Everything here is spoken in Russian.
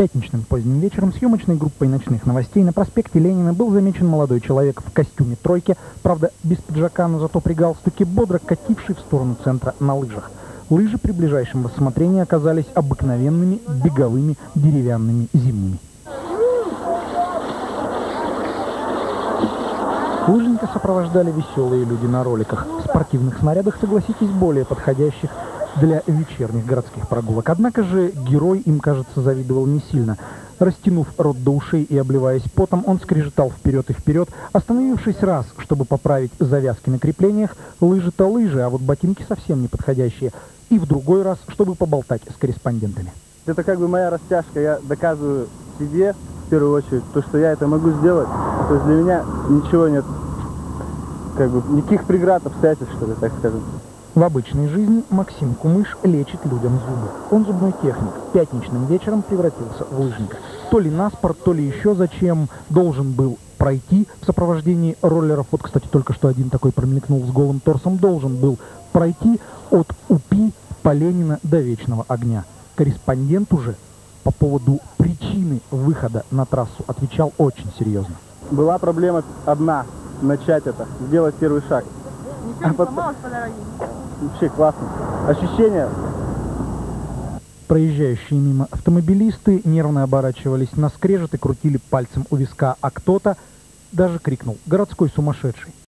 Пятничным поздним вечером съемочной группой ночных новостей на проспекте Ленина был замечен молодой человек в костюме тройки, правда без пиджака, но зато при галстуке, бодро кативший в сторону центра на лыжах. Лыжи при ближайшем рассмотрении оказались обыкновенными беговыми деревянными зимними. Лыжника сопровождали веселые люди на роликах. В спортивных снарядах, согласитесь, более подходящих для вечерних городских прогулок. Однако же герой им, кажется, завидовал не сильно. Растянув рот до ушей и обливаясь потом, он скрежетал вперед и вперед, остановившись раз, чтобы поправить завязки на креплениях. Лыжи-то лыжи, а вот ботинки совсем не подходящие. И в другой раз, чтобы поболтать с корреспондентами. Это как бы моя растяжка. Я доказываю себе, в первую очередь, то, что я это могу сделать. То есть для меня ничего нет, как бы никаких преград, обстоятельств, что ли, так скажем. В обычной жизни Максим Кумыш лечит людям зубы. Он зубной техник. Пятничным вечером превратился в лыжника. То ли на спорт, то ли еще зачем должен был пройти в сопровожденении роллеров. Вот, кстати, только что один такой промелькнул с голым торсом. Должен был пройти от УПИ по Ленина до Вечного огня. Корреспондент уже по поводу причины выхода на трассу отвечал очень серьезно. Была проблема одна – начать это, сделать первый шаг. Ничего не сломалось по дороге? Вообще классно. Ощущения. Проезжающие мимо автомобилисты нервно оборачивались на скрежет и крутили пальцем у виска, а кто-то даже крикнул: «Городской сумасшедший!».